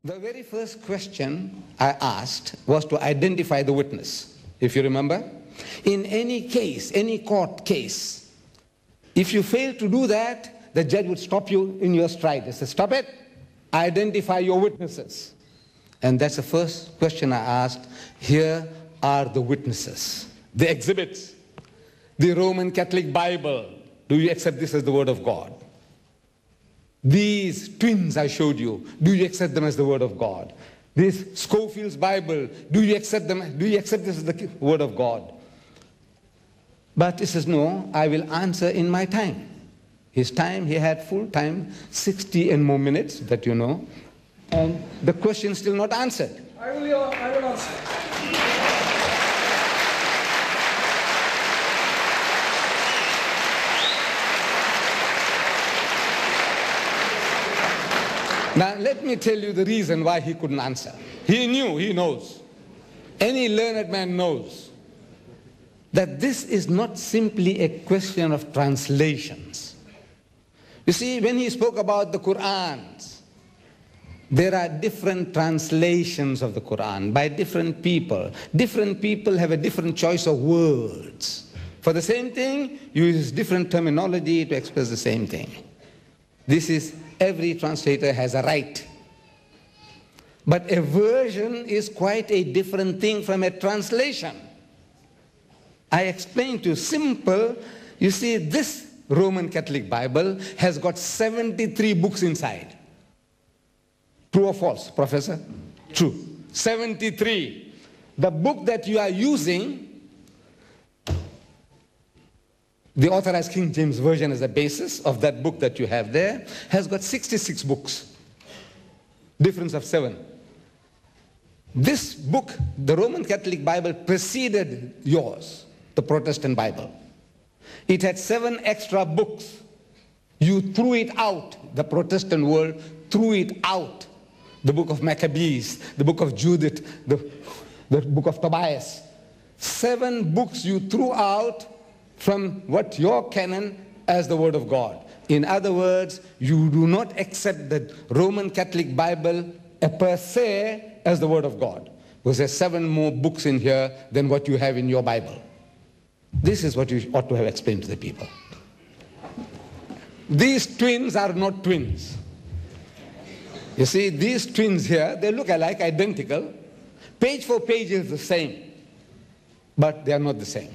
The very first question I asked was to identify the witness, if you remember. In any case, any court case, if you fail to do that, the judge would stop you in your stride. He said, stop it, identify your witnesses. And that's the first question I asked. Here are the witnesses, the exhibits, the Roman Catholic Bible. Do you accept this as the Word of God? These twins I showed you, do you accept them as the Word of God? This Scofield's Bible, do you accept them? Do you accept this as the Word of God? But he says, no, I will answer in my time. His time, he had full time, 60 and more minutes, that you know, and the question still not answered. I will answer. Now, let me tell you the reason why he couldn't answer. He knew, he knows. Any learned man knows that this is not simply a question of translations. You see, when he spoke about the Quran, there are different translations of the Quran by different people. Different people have a different choice of words. For the same thing, you use different terminology to express the same thing. This is, every translator has a right. But a version is quite a different thing from a translation. I explained to you, simple, you see, this Roman Catholic Bible has got 73 books inside. True or false, Professor? True. 73. The book that you are using, the Authorized King James Version as a basis of that book that you have there, has got 66 books. Difference of 7. This book, the Roman Catholic Bible, preceded yours, the Protestant Bible. It had 7 extra books. You threw it out. The Protestant world threw it out. The book of Maccabees, the book of Judith, the book of Tobias. 7 books you threw out from what your canon as the Word of God. In other words, you do not accept the Roman Catholic Bible per se as the Word of God. Because there's 7 more books in here than what you have in your Bible. This is what you ought to have explained to the people. These twins are not twins. You see, these twins here, they look alike, identical. Page for page is the same, but they are not the same.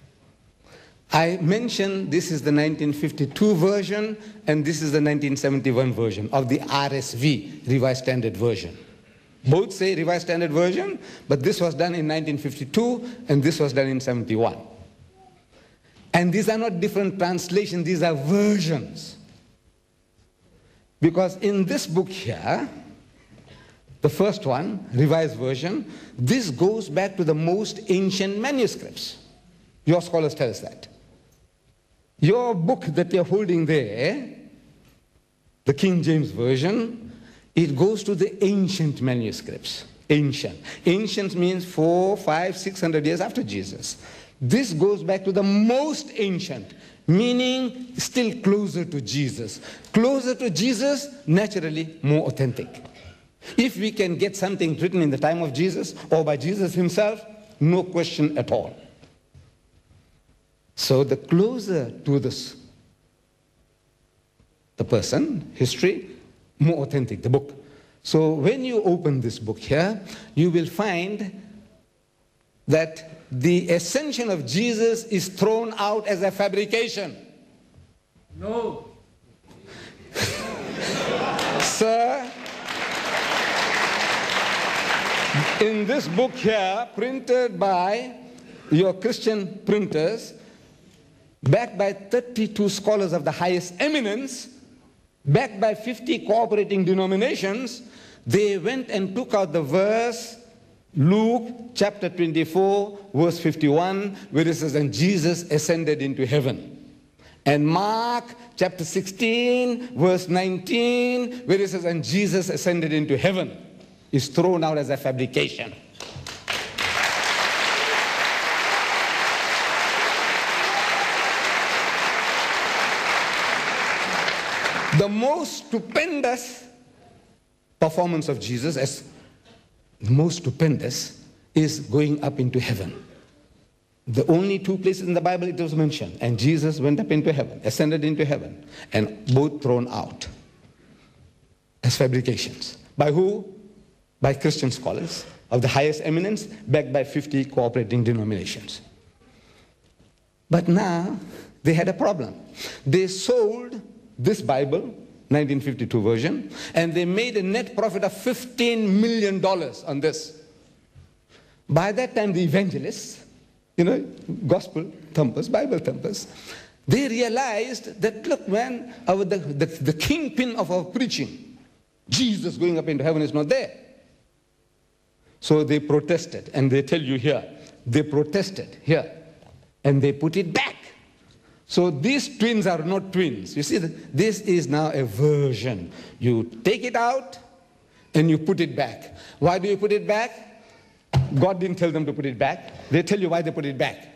I mentioned this is the 1952 version, and this is the 1971 version of the RSV, Revised Standard Version. Both say Revised Standard Version, but this was done in 1952, and this was done in 71. And these are not different translations, these are versions. Because in this book here, the first one, Revised Version, this goes back to the most ancient manuscripts. Your scholars tell us that. Your book that you're holding there, the King James Version, it goes to the ancient manuscripts. Ancient. Ancient means 400, 500, 600 years after Jesus. This goes back to the most ancient, meaning still closer to Jesus. Closer to Jesus, naturally more authentic. If we can get something written in the time of Jesus or by Jesus himself, no question at all. So the closer to this, the person, history, more authentic, the book. So when you open this book here, you will find that the ascension of Jesus is thrown out as a fabrication. No. Sir, in this book here, printed by your Christian printers, backed by 32 scholars of the highest eminence, backed by 50 cooperating denominations, they went and took out the verse, Luke chapter 24, verse 51, where it says, and Jesus ascended into heaven. And Mark chapter 16, verse 19, where it says, and Jesus ascended into heaven, is thrown out as a fabrication. The most stupendous performance of Jesus as most stupendous is going up into heaven. The only two places in the Bible it was mentioned. And Jesus went up into heaven, ascended into heaven, and both thrown out as fabrications. By who? By Christian scholars of the highest eminence, backed by 50 cooperating denominations. But now they had a problem. They sold this Bible, 1952 version, and they made a net profit of $15 million on this. By that time, the evangelists, gospel thumpers, Bible thumpers, they realized that, look, man, the kingpin of our preaching, Jesus going up into heaven, is not there. So they protested, and they tell you here, they protested here, and they put it back. So these twins are not twins. You see, this is now a version. You take it out, and you put it back. Why do you put it back? God didn't tell them to put it back. They tell you why they put it back.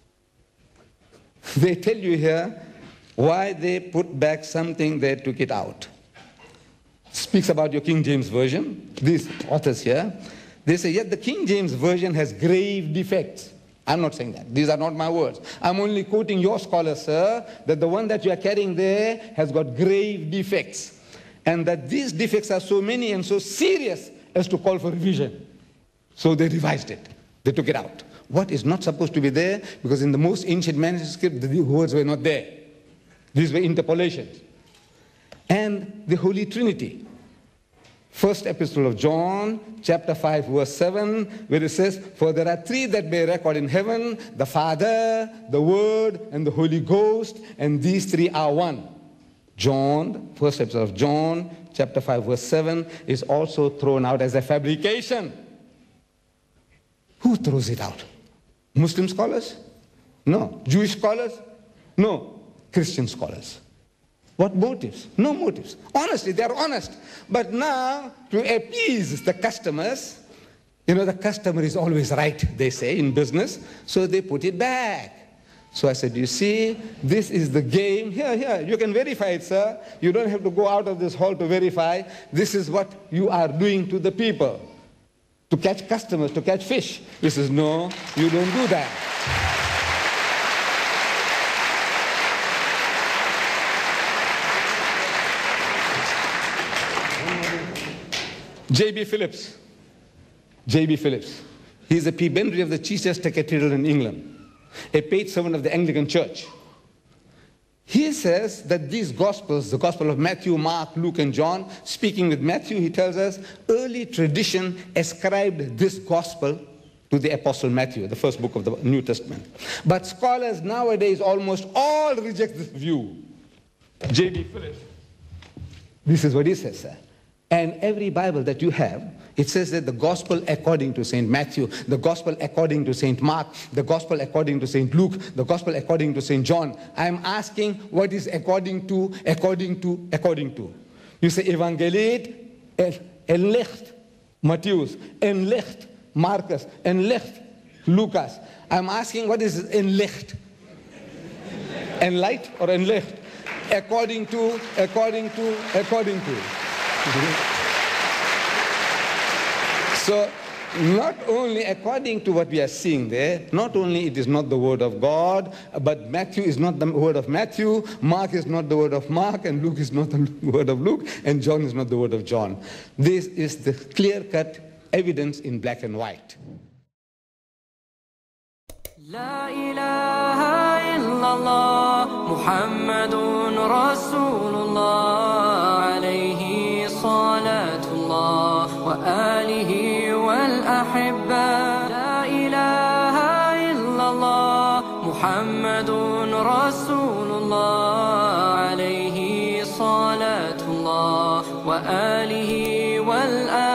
They tell you here why they put back something they took it out. Speaks about your King James Version. These authors here, they say, yet the King James Version has grave defects. I'm not saying that. These are not my words. I'm only quoting your scholars, sir, that the one that you are carrying there has got grave defects. And that these defects are so many and so serious as to call for revision. So they revised it. They took it out. What is not supposed to be there? Because in the most ancient manuscript, the words were not there. These were interpolations. And the Holy Trinity. First epistle of John, chapter 5, verse 7, where it says, for there are three that bear record in heaven, the Father, the Word, and the Holy Ghost, and these three are one. John, first epistle of John, chapter 5, verse 7, is also thrown out as a fabrication. Who throws it out? Muslim scholars? No. Jewish scholars? No. Christian scholars. What motives? No motives. Honestly, they are honest. But now, to appease the customers, the customer is always right, they say, in business, so they put it back. So I said, you see, this is the game. Here, you can verify it, sir. You don't have to go out of this hall to verify. This is what you are doing to the people. To catch customers, to catch fish. He says, no, you don't do that. J.B. Phillips. J.B. Phillips. He's a prebendary of the Chichester Cathedral in England, a paid servant of the Anglican Church. He says that these Gospels, the Gospel of Matthew, Mark, Luke, and John, speaking with Matthew, he tells us, early tradition ascribed this Gospel to the Apostle Matthew, the first book of the New Testament. But scholars nowadays almost all reject this view. J.B. Phillips. This is what he says, sir. And every Bible that you have, it says that the Gospel according to St. Matthew, the Gospel according to St. Mark, the Gospel according to St. Luke, the Gospel according to St. John. I'm asking what is according to. You say Evangeliet, en licht, Matthäus, en licht, Marcus, en licht, Lucas. I'm asking what is en licht? En light or en licht? According to. So, not only according to what we are seeing there, not only it is not the word of God, but Matthew is not the word of Matthew, Mark is not the word of Mark, and Luke is not the word of Luke, and John is not the word of John. This is the clear-cut evidence in black and white. La ilaha illallah Muhammadun Rasulullah alayhi salatullah wa alihi wal ahibba. La ilaha illallah Muhammadun Rasulullah alayhi salatullah wa alihi wal ahibba.